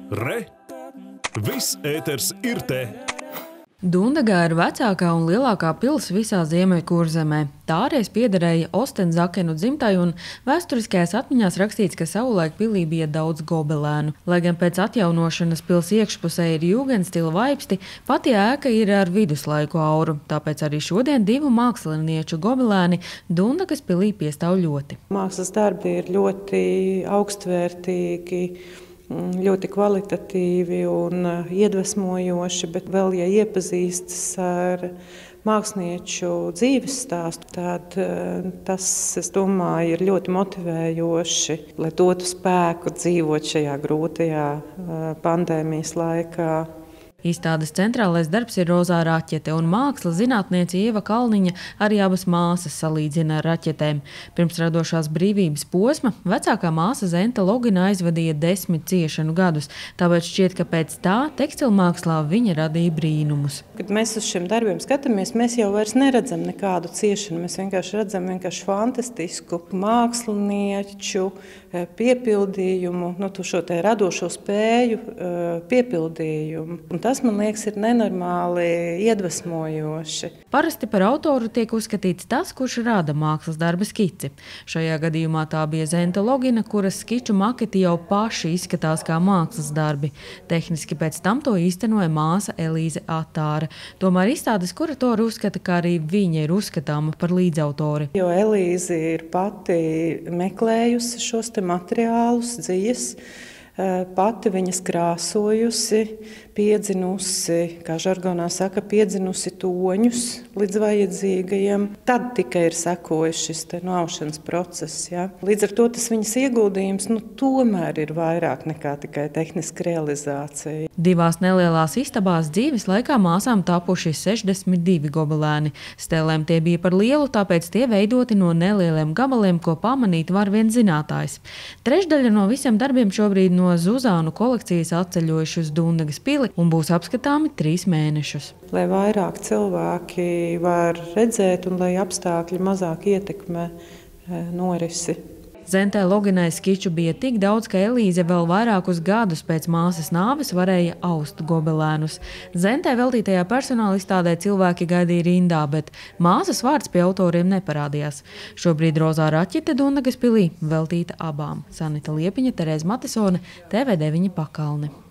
Re! Viss ēters ir te! Dundagā ir vecākā un lielākā pils visā Ziemeļkurzemē. Tā reiz piederēja Ostenzakenu dzimtai, un vēsturiskajās atmiņās rakstīts, ka savulaik pilī bija daudz gobelēnu. Lai gan pēc atjaunošanas pils iekšpusē ir jūgenstila vaipsti, pati ēka ir ar viduslaiku auru. Tāpēc arī šodien divu mākslinieču gobelēni Dundagas pilī piestāv ļoti. Mākslas darbi ir ļoti augstvērtīgi, ļoti kvalitatīvi un iedvesmojoši, bet vēl, ja iepazīstas ar mākslinieču dzīves stāstu, tad tas, es domāju, ir ļoti motivējoši, lai dotu spēku dzīvot šajā grūtajā pandēmijas laikā. Izstādes centrālais darbs ir rozā raķete, un mākslas zinātniece Ieva Kalniņa arī abas māsas salīdzina ar raķetēm. Pirms radošās brīvības posma vecākā māsa Zenta Logina aizvadīja 10 ciešanu gadus, tāpēc šķiet, ka pēc tā tekstilmākslā viņa radīja brīnumus. Kad mēs uz šiem darbiem skatāmies, mēs jau vairs neredzam nekādu ciešanu, mēs vienkārši redzam fantastisku mākslinieču piepildījumu, šo te radošo spēju piepildījumu. Un tas, man liekas, ir nenormāli iedvesmojoši. Parasti par autoru tiek uzskatīts tas, kurš rada mākslas darba skici. Šajā gadījumā tā bija Zenta Logina, kuras skiču maketi jau paši izskatās kā mākslas darbi. Tehniski pēc tam to īstenoja māsa Elīze Atāra. Tomēr izstādes kuratori uzskata, ka arī viņa ir uzskatāma par līdzautori. Jo Elīze ir pati meklējusi šos te materiālus, dzijas, pati viņas krāsojusi, piedzinusi, kā žargonā saka, piedzinusi toņus līdz vajadzīgajiem. Tad tikai ir sekojis šis aušanas process. Ja? Līdz ar to tas viņas ieguldījums tomēr ir vairāk nekā tikai tehniska realizācija. Divās nelielās istabās dzīves laikā māsām tapuši 62 gobelēni. Stēlēm tie bija par lielu, tāpēc tie veidoti no nelieliem gabaliem, ko pamanīt var vien zinātājs. Trešdaļa no visiem darbiem šobrīd no Zuzānu kolekcijas atceļojuši uz Dundagas pili un būs apskatāmi 3 mēnešus. Lai vairāk cilvēki var redzēt un lai apstākļi mazāk ietekmē norisi. Zentai Loginai skiču bija tik daudz, ka Elīze vēl vairākus gadus pēc māsas nāves varēja aust gobelēnus. Zentai veltītajā personāla izstādē cilvēki gaidīja rindā, bet māsas vārds pie autoriem neparādījās. Šobrīd rozā raķete Dundagas pilī veltīta abām. Sanita Liepiņa, Terēze Matisone, TV9 Pakalne.